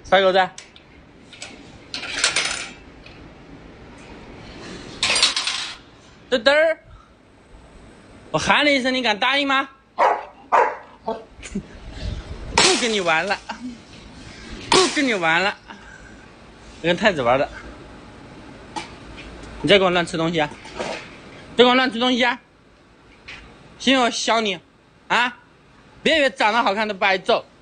傻狗子，嘚嘚儿，我喊了一声，你敢答应吗？不跟你玩了，不跟你玩了，跟太子玩的。你再给我乱吃东西啊！别给我乱吃东西啊！信我削你啊！别以为长得好看都不挨揍。